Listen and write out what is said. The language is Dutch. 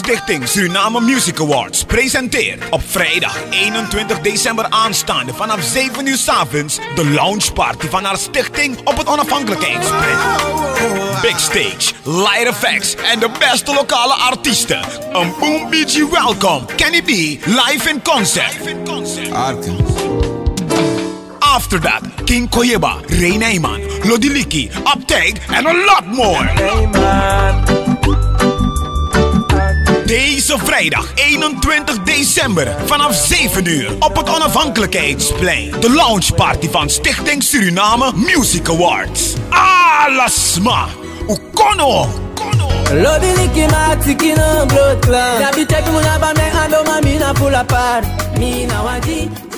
Stichting Suriname Music Awards presenteert op vrijdag 21 december aanstaande vanaf 7 uur 's avonds de launchparty van haar stichting op het Onafhankelijkheidsplein. Big stage, light effects en de beste lokale artiesten. Een Boom BG welcome, Kenny B, live in concert. After that, King Koyeba, Ray Neyman, Lodiliki, Uptake en a lot more. Deze vrijdag 21 december vanaf 7 uur op het Onafhankelijkheidsplein. De launchparty van Stichting Suriname Music Awards. Alasma! Ukono! Lodiliki matiki no blood clan. Dabi tek muna ba me ando ma mina pull apart. Mina waji.